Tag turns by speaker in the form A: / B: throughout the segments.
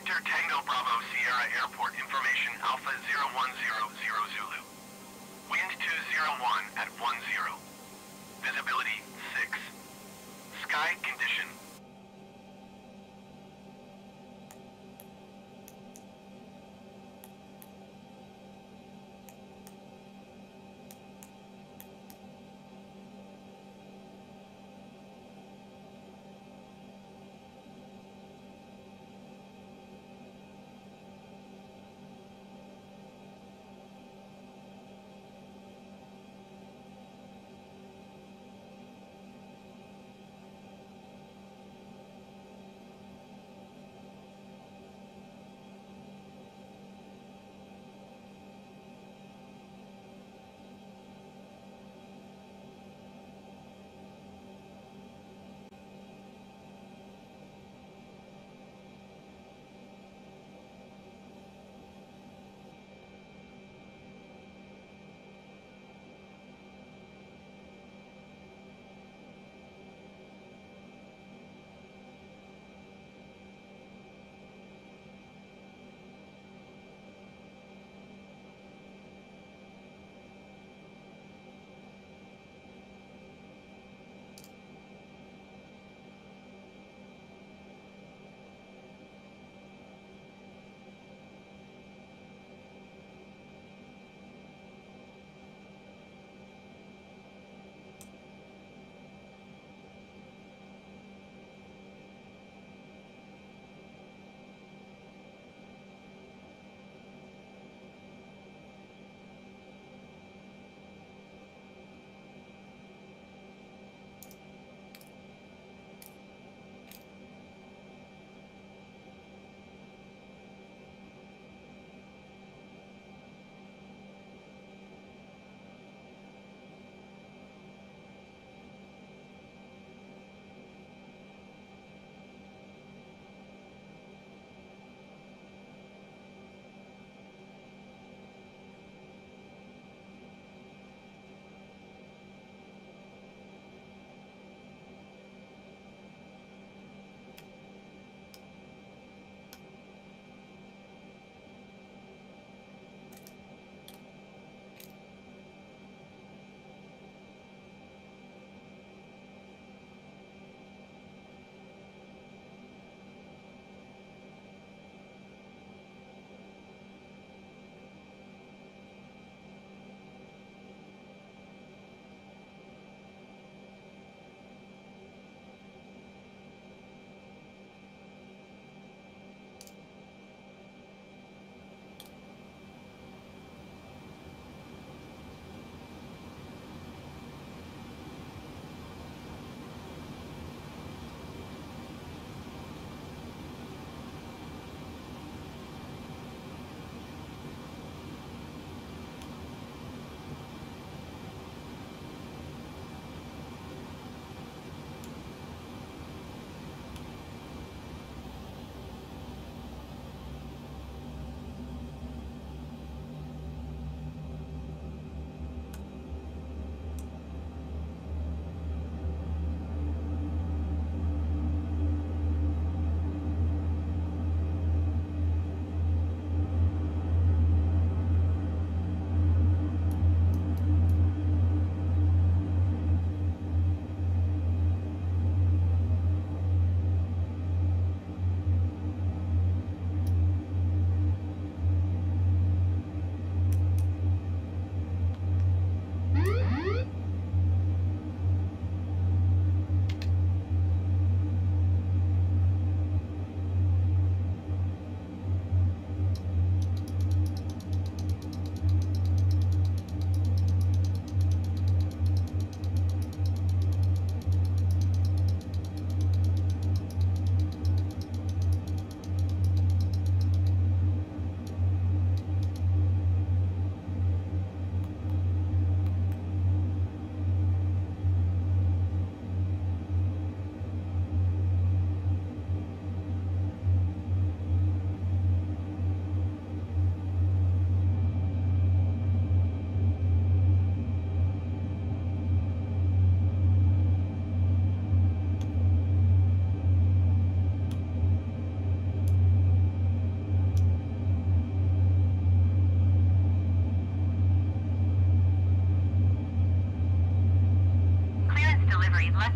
A: Victor Tango Bravo Sierra Airport information Alpha 0100 Zulu. Wind 201 at 10. Visibility 6. Sky condition.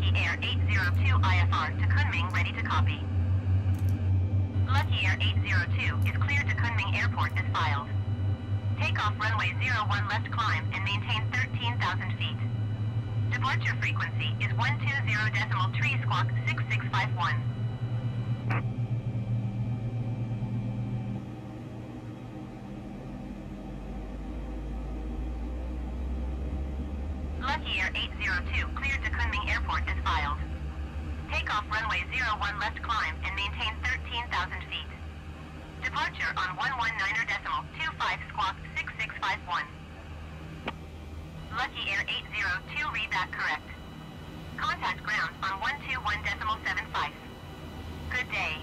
B: Lucky Air 802 IFR to Kunming, ready to copy. Lucky Air 802 is cleared to Kunming Airport as filed. Takeoff runway 01 left climb and maintain 13,000 feet. Departure frequency is 120.3 squawk 6651. Lucky Air 802 cleared to Kunming Airport as filed. Takeoff runway 01 left climb and maintain 13,000 feet. Departure on 119.25 squawk 6651. Lucky Air 802, read that correct. Contact ground on 121.75. Good day.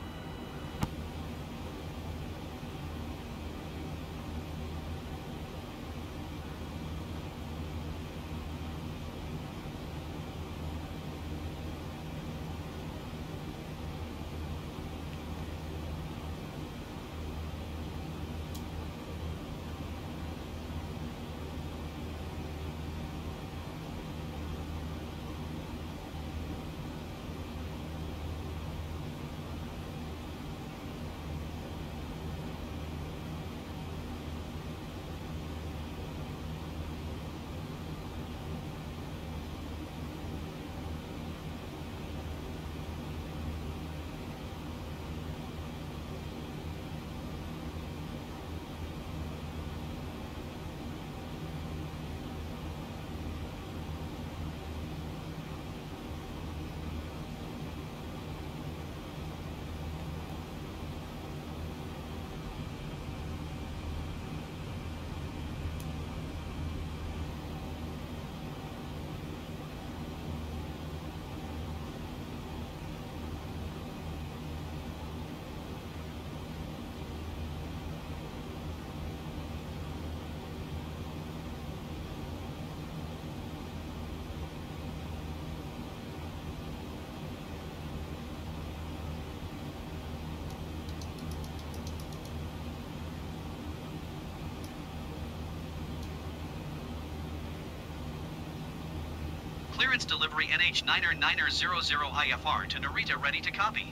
C: Clearance delivery NH99000 IFR to Narita, ready to copy.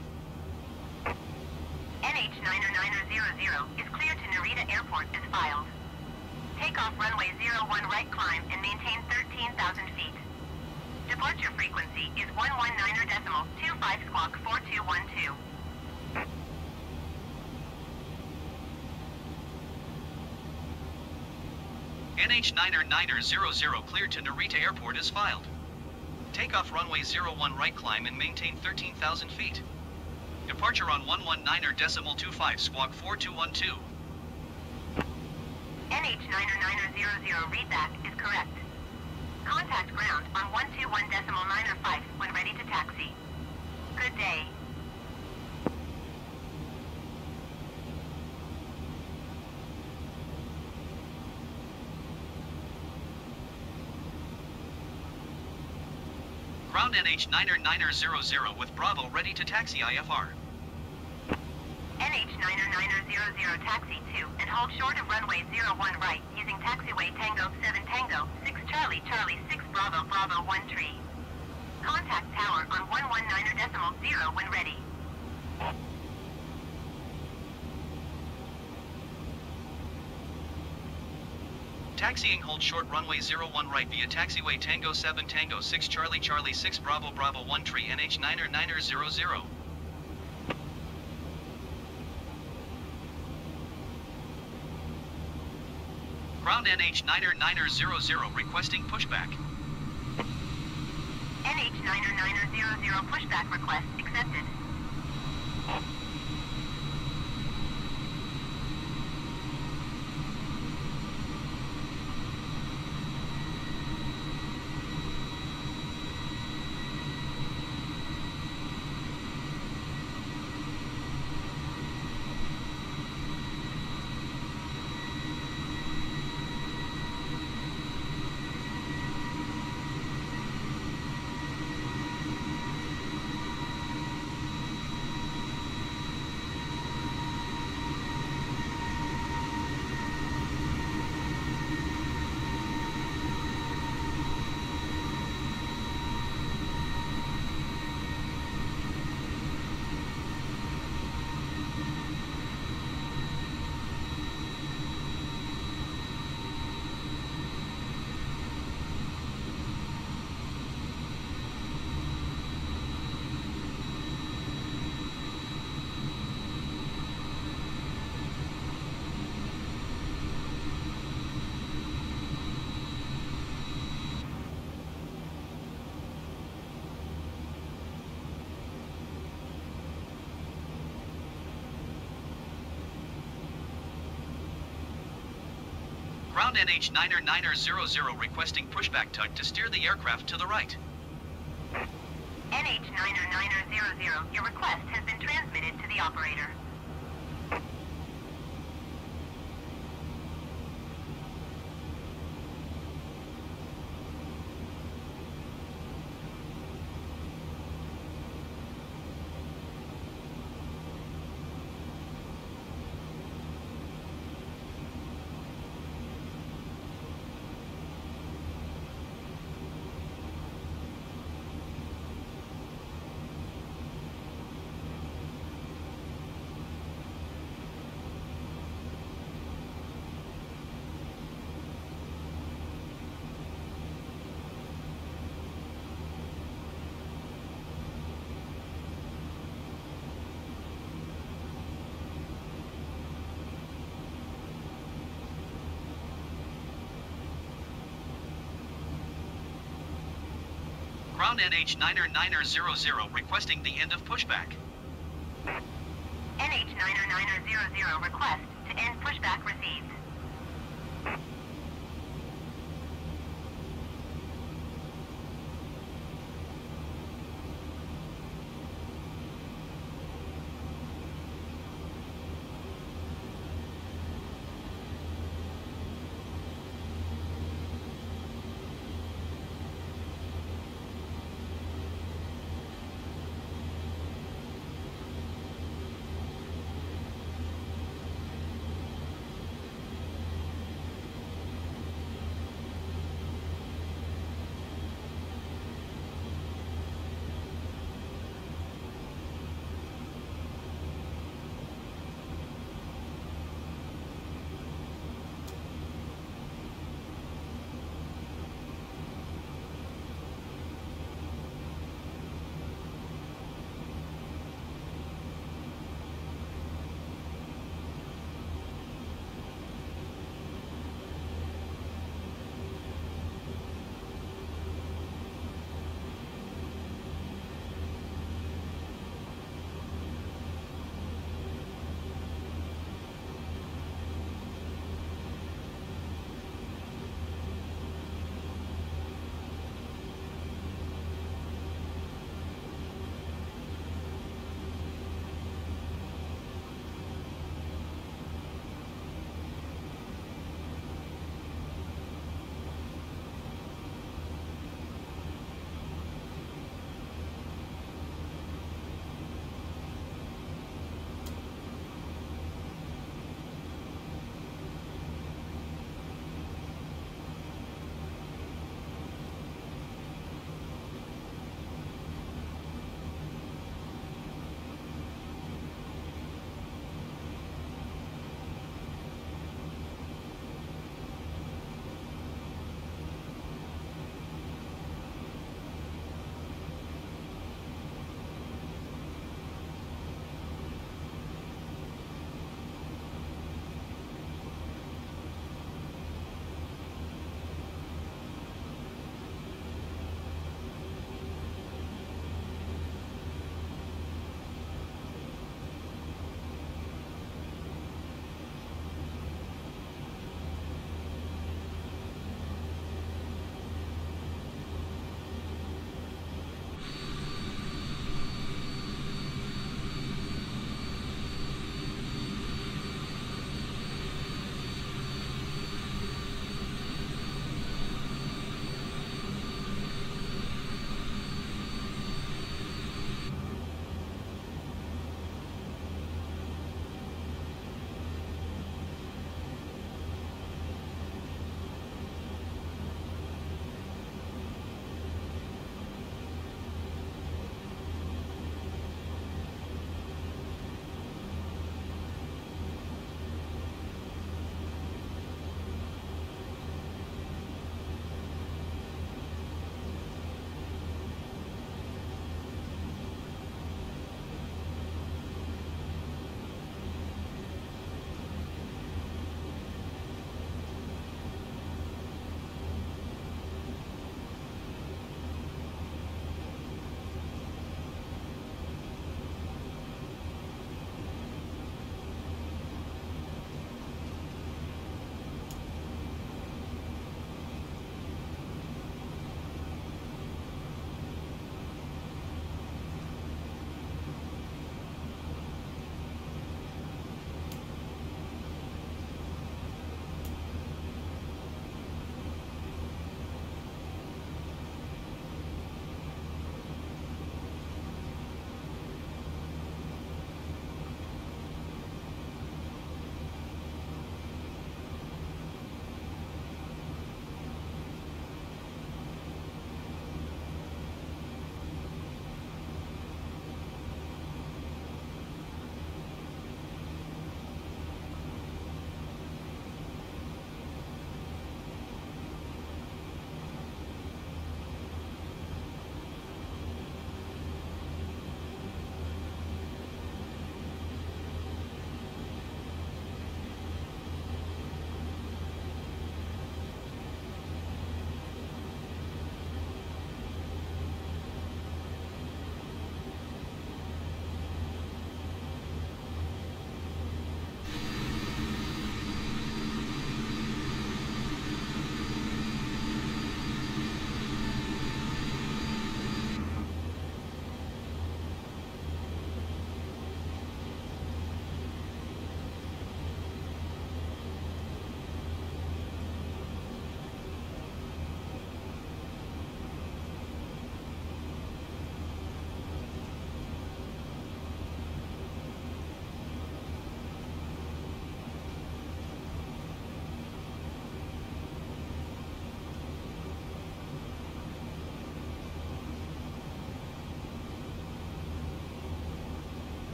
B: NH99000 is cleared to Narita Airport as filed. Takeoff runway 01 right climb and maintain 13,000 feet. Departure frequency is 119.25 squawk 4212.
C: NH99000 cleared to Narita Airport as filed. Takeoff runway 01 right climb and maintain 13,000 feet. Departure on 119.25 squawk 4212.
B: NH99000, read that is correct. Contact ground on 121.95 when ready to taxi. Good day.
C: Ground NH99000 with Bravo ready to taxi IFR.
B: NH99000 taxi to and hold short of runway 01 right using taxiway Tango 7 Tango 6 Charlie Charlie 6 Bravo Bravo 1 tree. Contact tower on 119.0 when ready.
C: Taxiing, hold short runway 01 right via taxiway Tango 7 Tango 6 Charlie Charlie 6 Bravo Bravo 1 tree NH99000. Ground NH99000 requesting pushback.
B: NH99000 pushback request accepted.
C: Ground NH99000 requesting pushback tug to steer the aircraft to the right.
B: NH99000, your request has been transmitted to the operator.
C: Ground NH99000 requesting the end of pushback.
B: NH99000 request to end pushback received.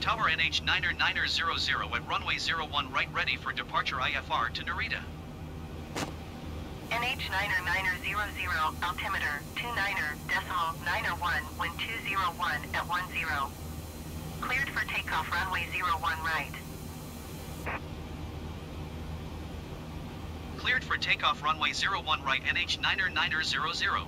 C: Tower NH9er900 at runway 01 right, ready for departure IFR to Narita.
B: NH9er900, altimeter 29.901, wind 201 at 10. Cleared for takeoff runway 01 right.
C: Cleared for takeoff runway 01 right, NH9er900.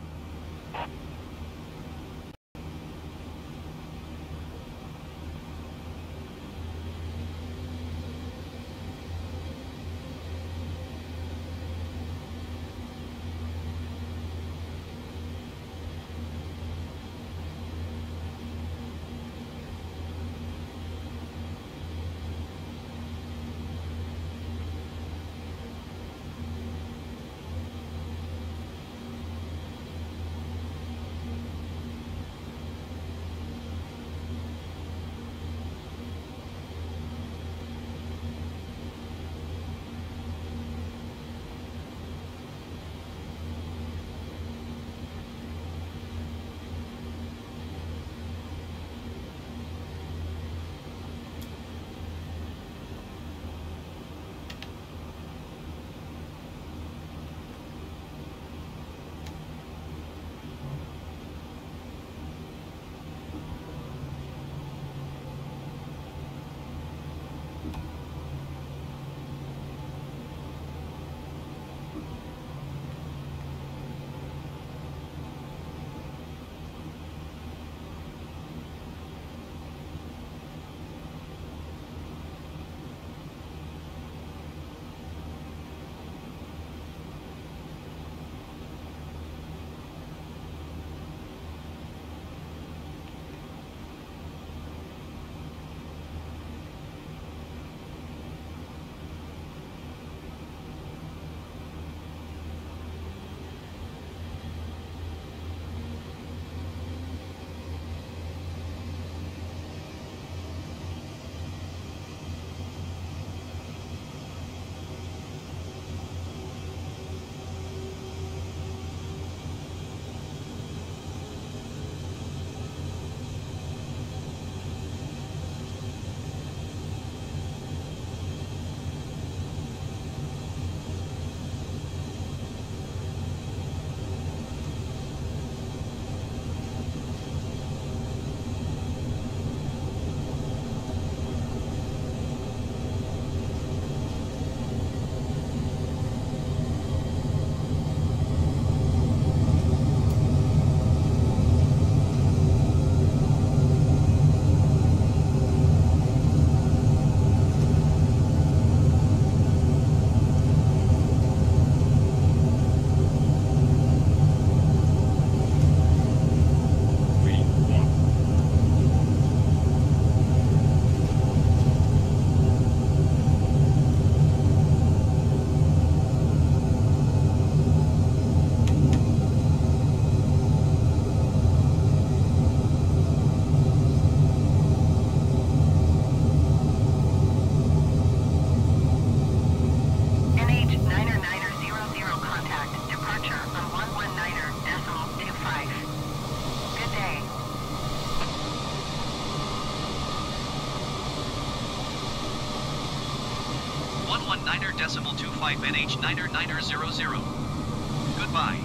D: Niner.25 NH9er900. Goodbye.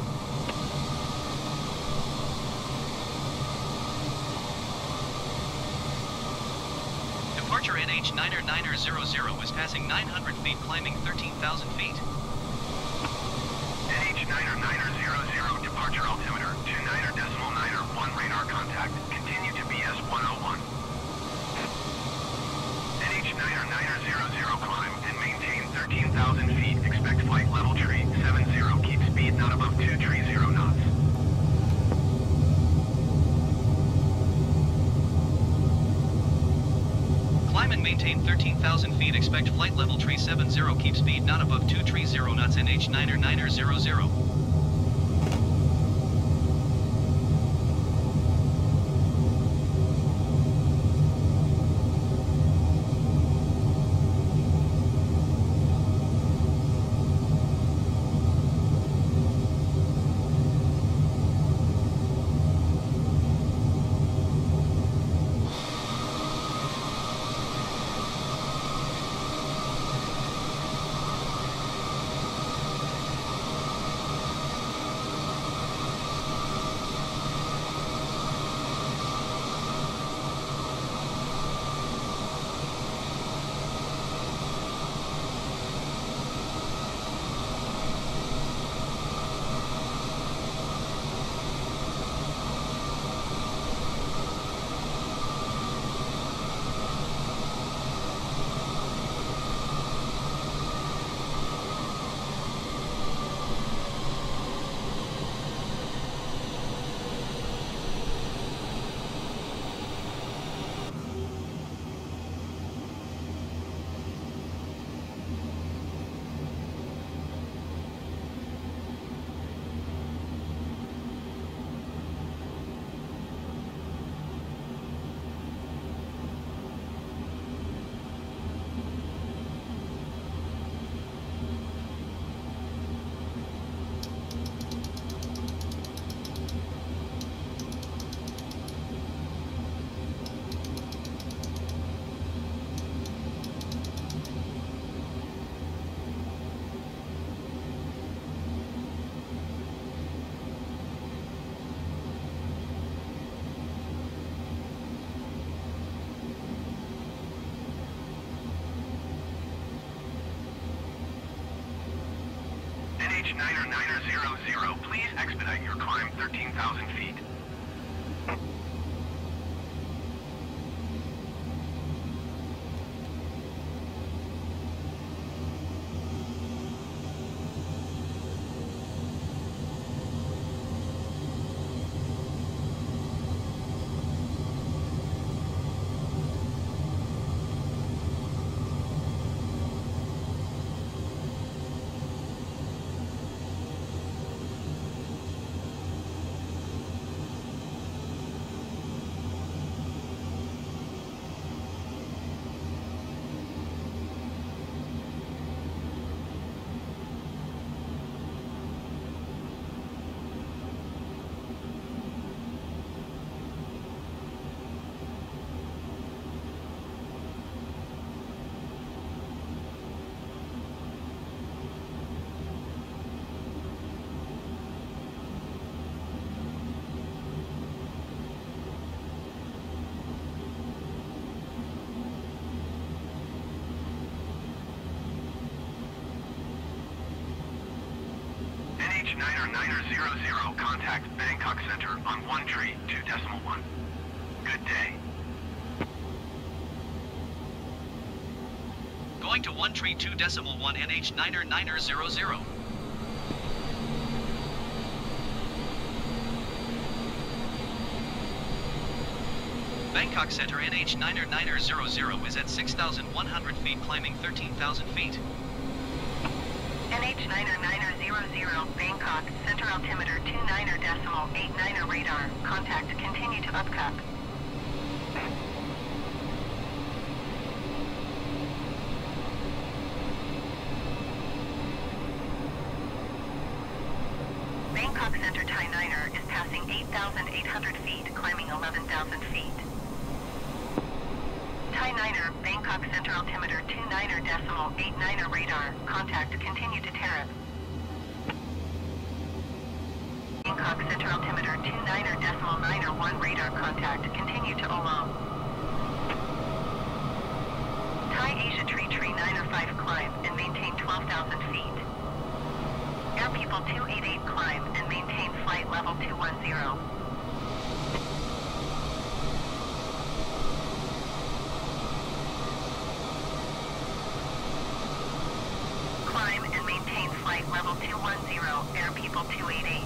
D: Departure NH9er900 is passing 900 feet, climbing 13,000 feet.
A: NH9er900, departure altimeter 29.901 radar contact. Continue to BS 101. NH9er900, climb and maintain 13,000 feet. Expect flight level tree 70. Keep speed not above 230 knots.
D: Climb and maintain 13,000 feet. Expect flight level tree 70. Keep speed not above 230 knots. NH9er900.
A: NH9er900, please expedite your climb 13,000 feet. NH9er900, contact Bangkok Center on 1-2.1. Good day.
C: Going to 1-2.1 NH9er900. Bangkok Center NH9er900 is at 6,100 feet, climbing 13,000 feet.
B: NH9er900, Bangkok, center altimeter 29.89 radar. Contact, continue to upcup. Bangkok Center Thai Niner is passing 8,800 feet, climbing 11,000 feet. Thai Niner, Bangkok Center altimeter 29.89 radar. Contact, continue to Tariff. Bangkok Center altimeter 29.91 radar. Contact, continue to Olam. Thai Asia Tree 905 climb and maintain 12,000 feet. Air People 288 climb and maintain flight level 210. Climb and maintain flight level 210, Air People 288.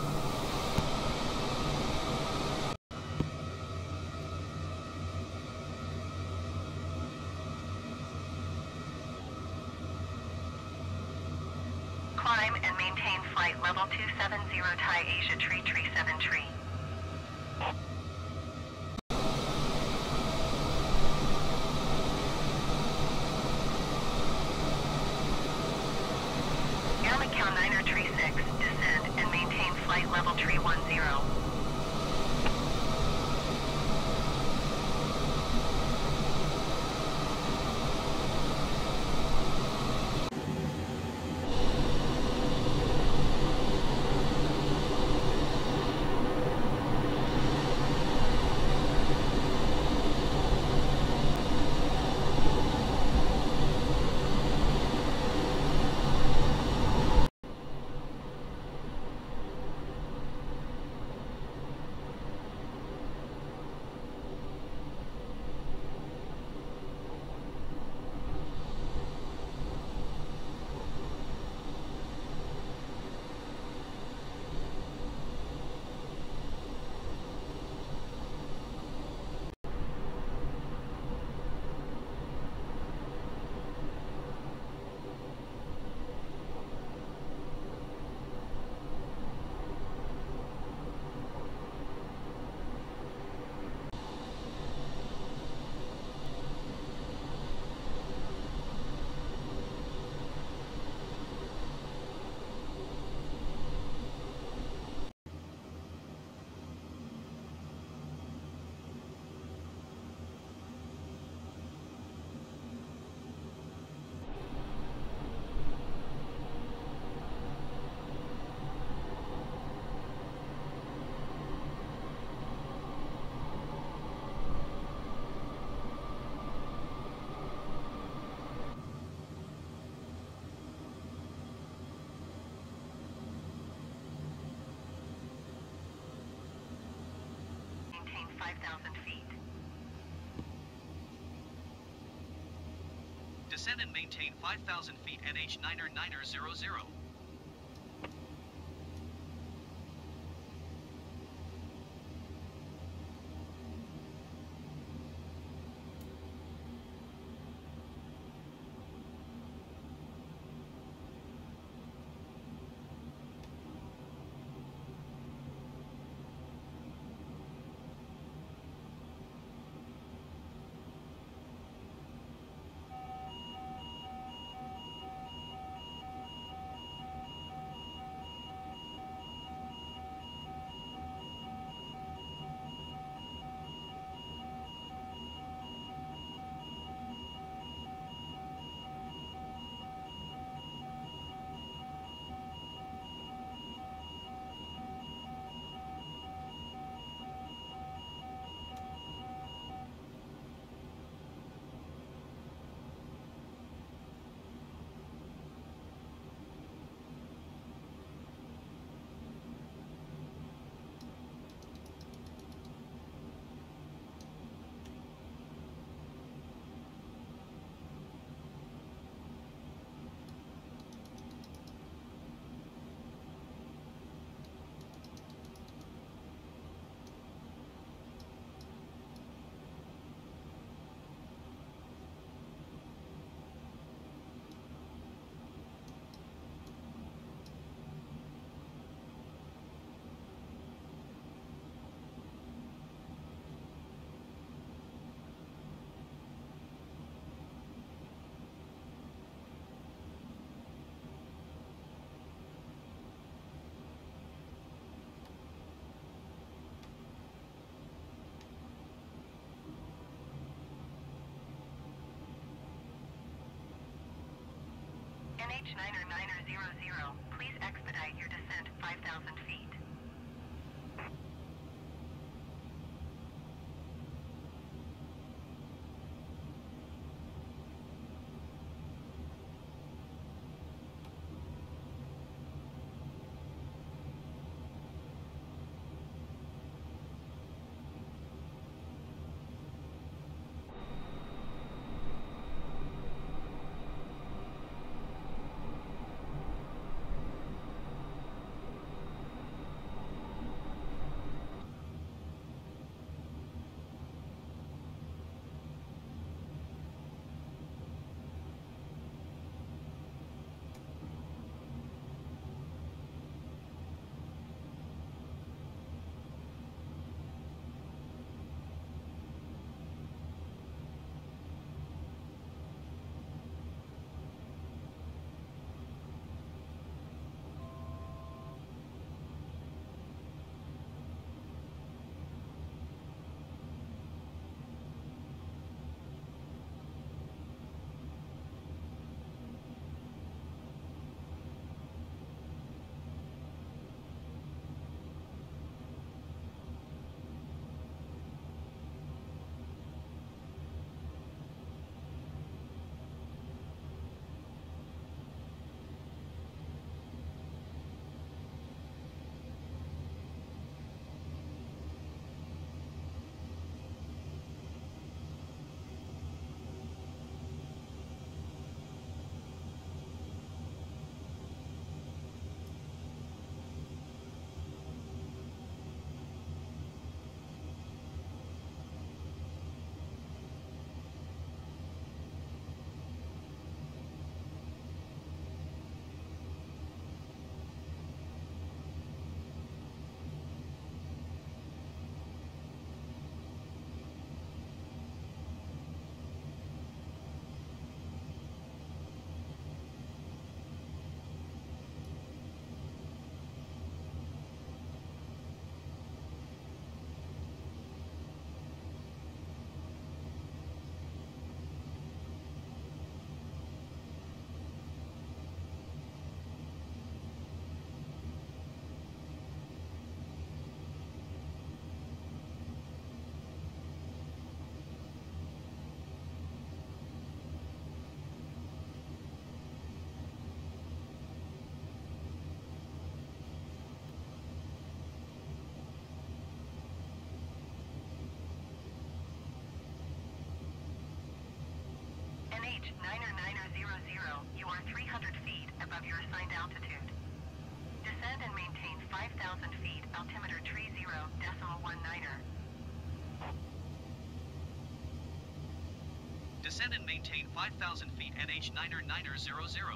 B: Climb and maintain flight level 270, Thai Asia Tree 37 Tree. Air Macau Niner Tree 6, descend and maintain flight level Tree 10. 5,000 feet.
C: Descend and maintain 5,000 feet NH99000.
B: NH99000, please expedite your descent 5,000 feet. NH99000, you are 300 feet above your assigned altitude. Descend and maintain 5,000 feet, altimeter 30.19er.
C: Descend and maintain 5,000 feet NH99000.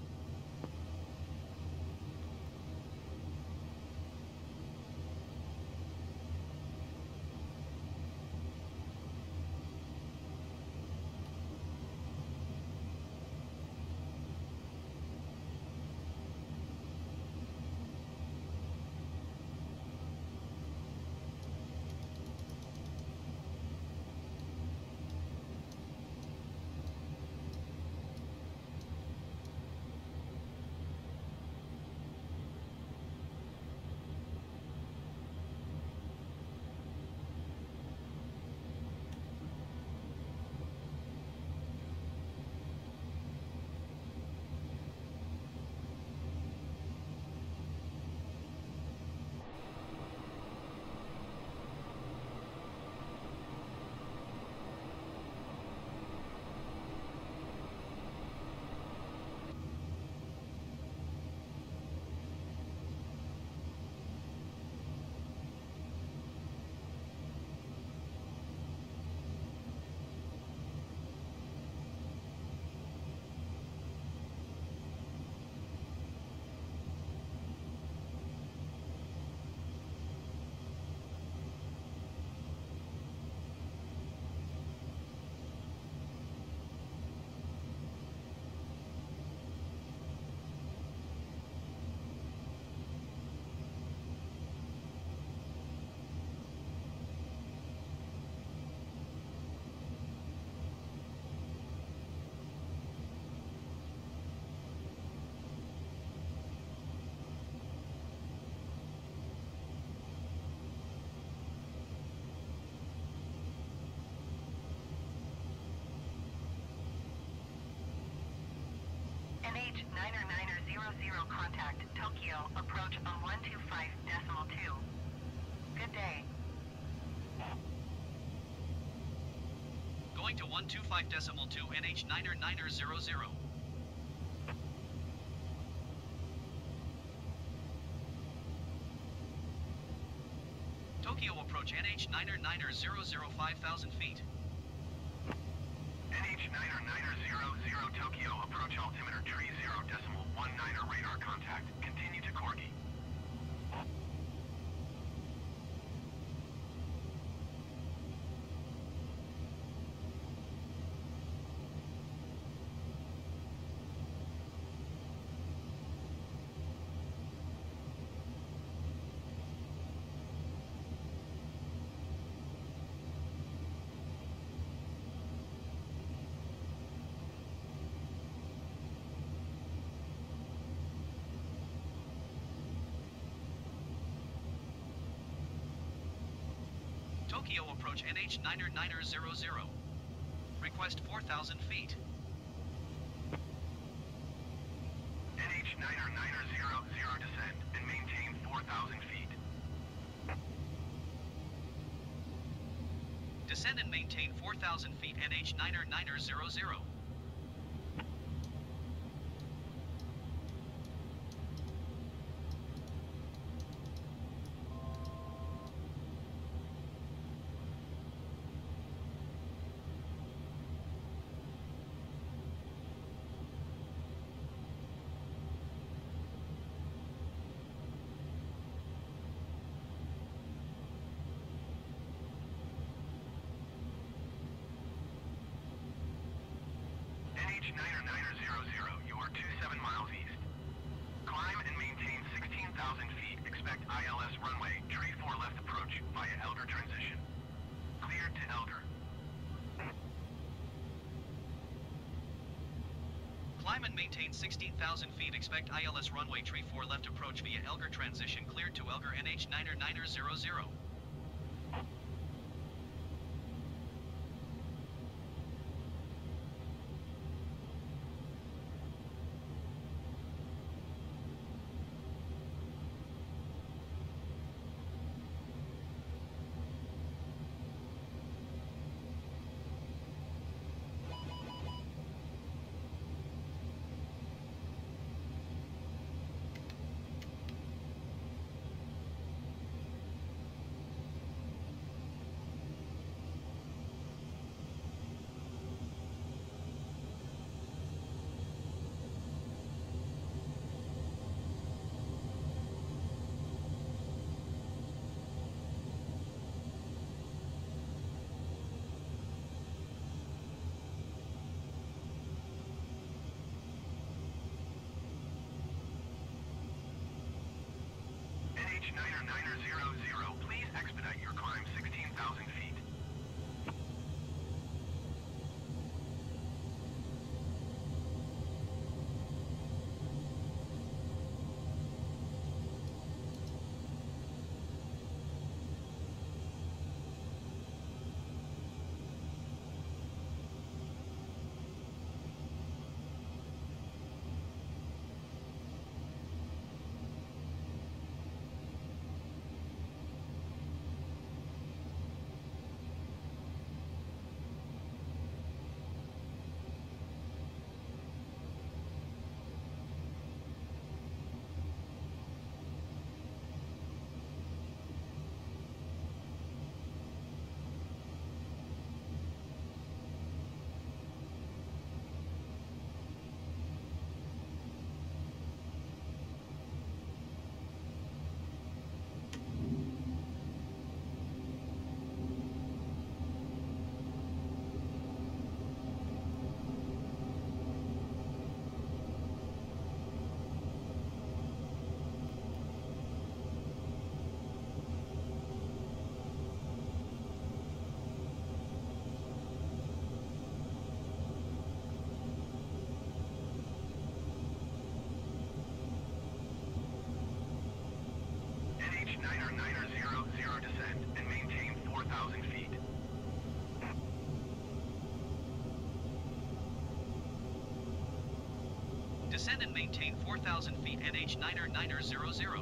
B: NH99000 contact Tokyo, approach on 125.2. Good day.
C: Going to 125.2 NH99000. Tokyo approach NH99000 5,000 feet.
A: NH99000 Tokyo, approach altimeter 30.19er radar contact. Continue to Corgi.
C: Tokyo approach NH99000. Request 4,000 feet.
A: NH99000 descend and maintain 4,000 feet.
C: Descend and maintain 4,000 feet NH99000.
A: NH99000, you are 27 miles east. Climb and maintain 16,000 feet. Expect ILS runway, tree 4 left approach via Elgar transition. Cleared to Elgar.
C: Climb and maintain 16,000 feet. Expect ILS runway tree 4 left approach via Elgar transition. Cleared to Elgar NH99000.
A: NH99000, please expedite your climb 16,000 feet. NH99000, descend and maintain 4,000 feet.
C: Descend and maintain 4,000 feet NH99000.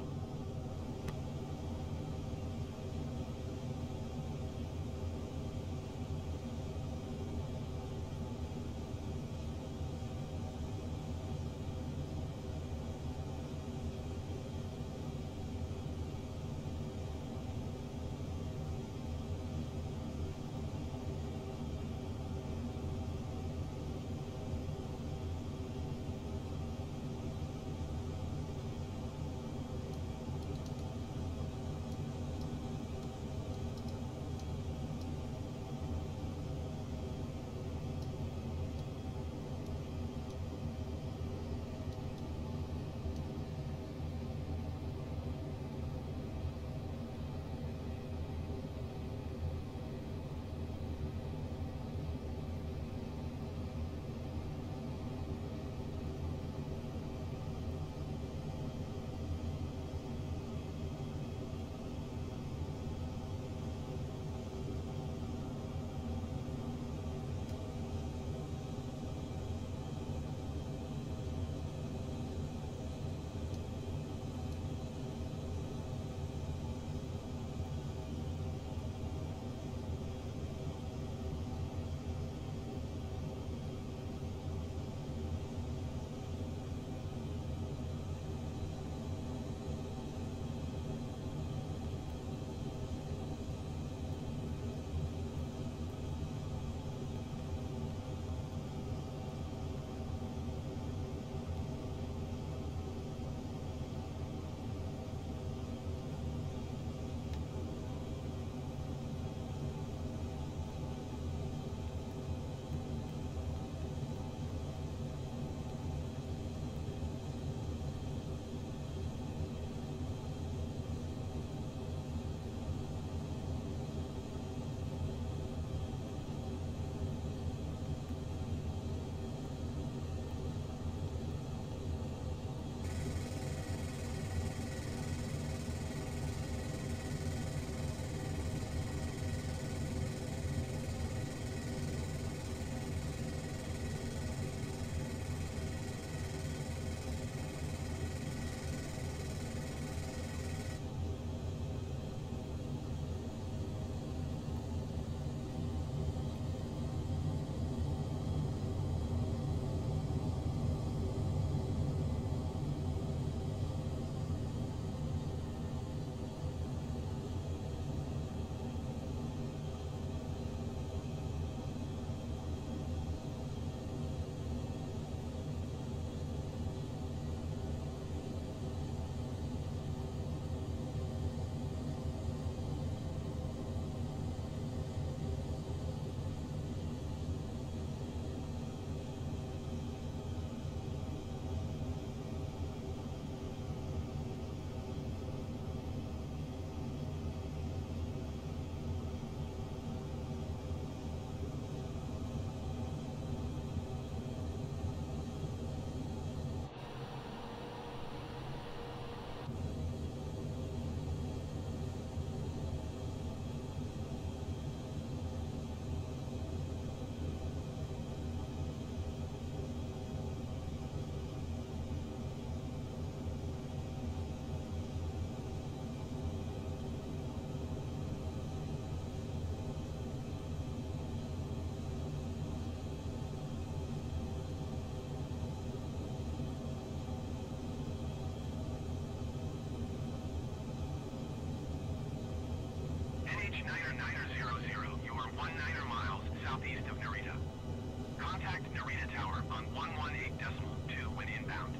A: Contact Narita Tower on 118.2 when inbound.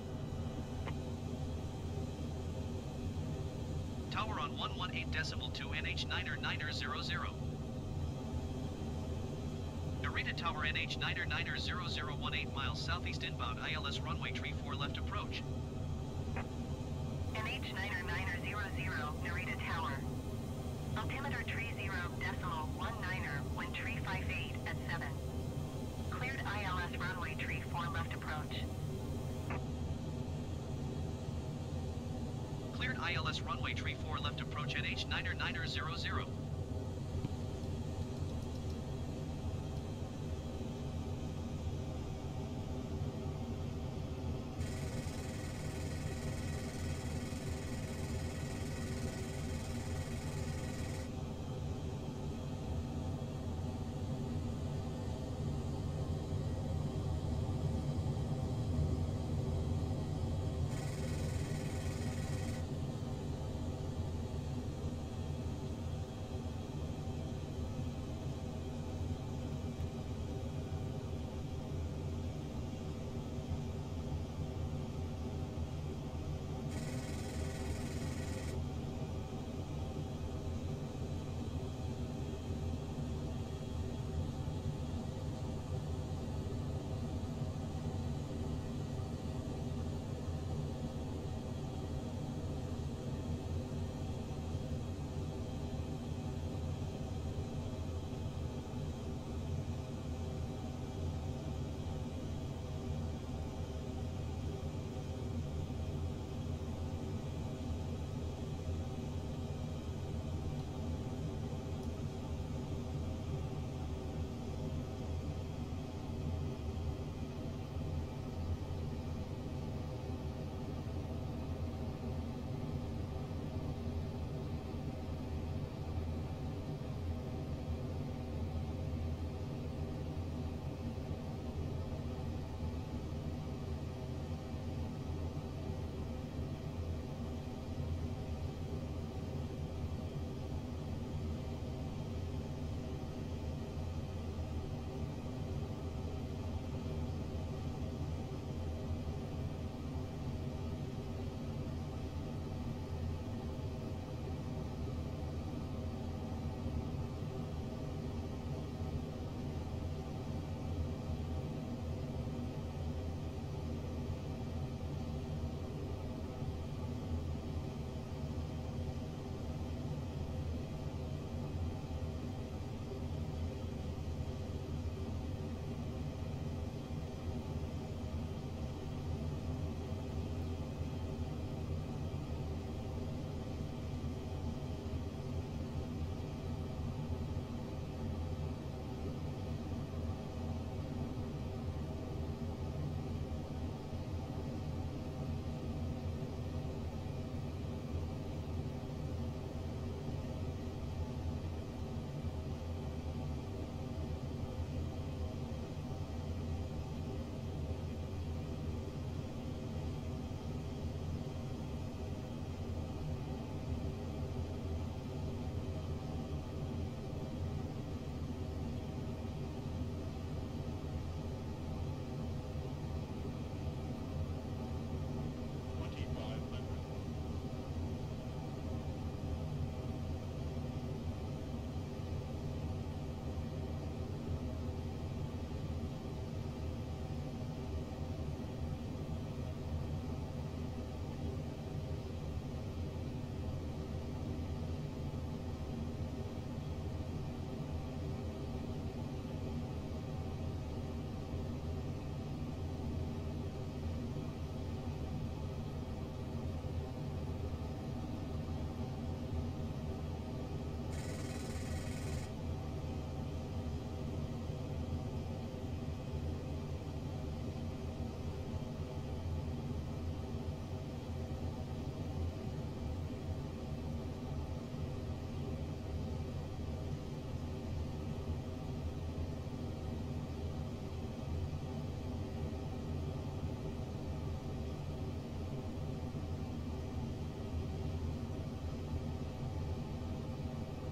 C: Tower on 118.2 NH9er9er00. Narita Tower NH9er9er00 18 miles southeast inbound ILS runway tree 4 left approach.
B: NH9er9er00, Narita Tower. Altimeter tree 0.19er, wind tree 58 at 7. Cleared ILS runway tree 4 left approach.
C: Cleared ILS runway tree 4 left approach NH9er9er00.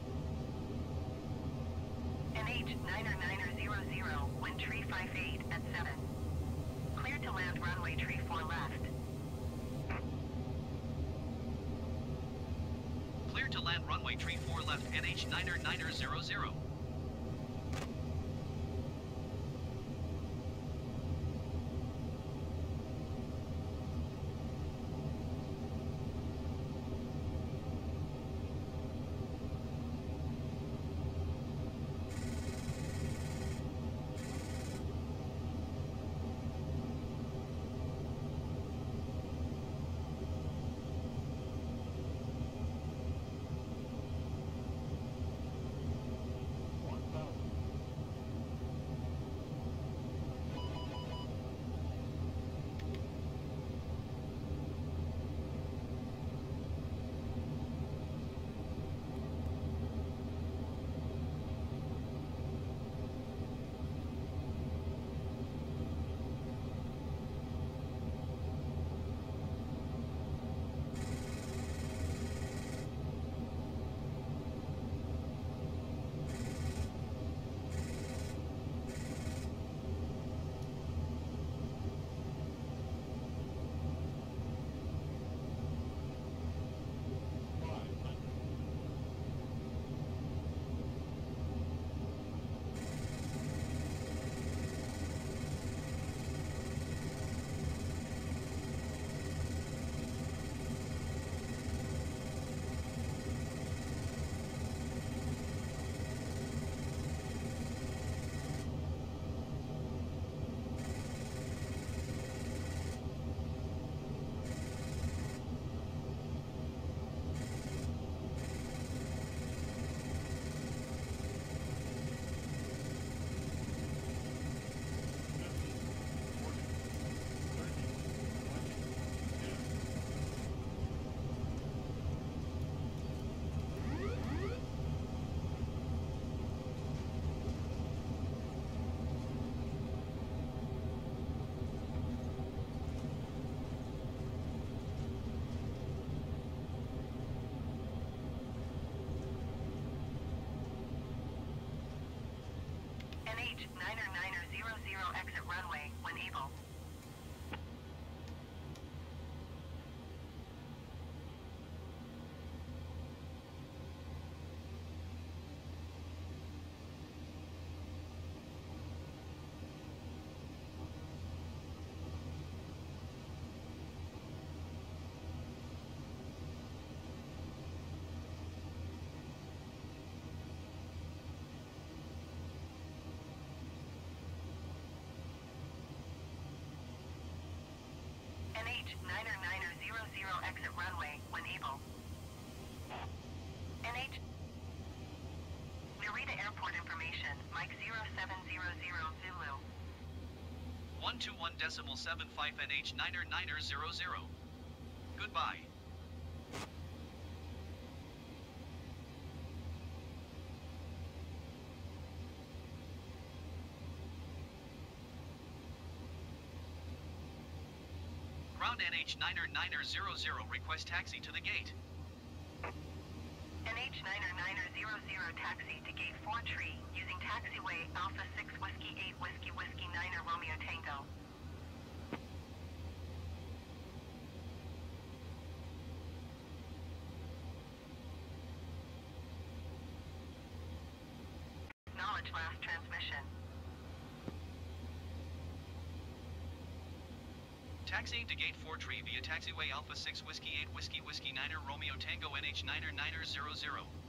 B: NH9er9er00, wind tree 58 at 7. Clear to land runway tree 4 left.
C: Clear to land runway tree 4 left NH9er900.
B: NH9er900 exit runway when able. NH9er900 exit runway when able. NH Narita Airport information, Mike 0700 Zulu.
C: 121.75 NH9er900. Goodbye. Ground NH9er900, request taxi to the gate.
B: NH9er900 taxi to gate 4 tree using taxiway Alpha 6 Whiskey 8 Whiskey Whiskey 9er Romeo Tango. Acknowledge last transmission.
C: Taxiing to gate 4 tree via taxiway Alpha 6 Whiskey 8 Whiskey Whiskey 9er Romeo Tango NH9er900.